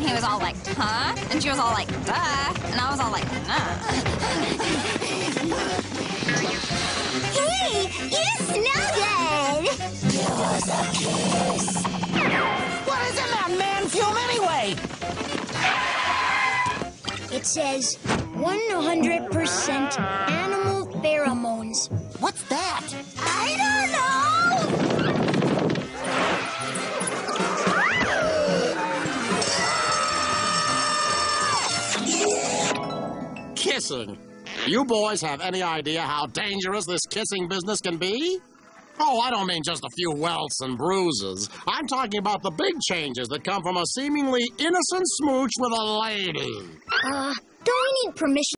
And he was all like, huh? And she was all like, duh. And I was all like, nah. Hey, you smell good. Give us a kiss. What is in that man fume anyway? It says 100% animal pheromones. What's that? I don't know! Kissing. Do you boys have any idea how dangerous this kissing business can be? Oh, I don't mean just a few welts and bruises. I'm talking about the big changes that come from a seemingly innocent smooch with a lady. Don't we need permission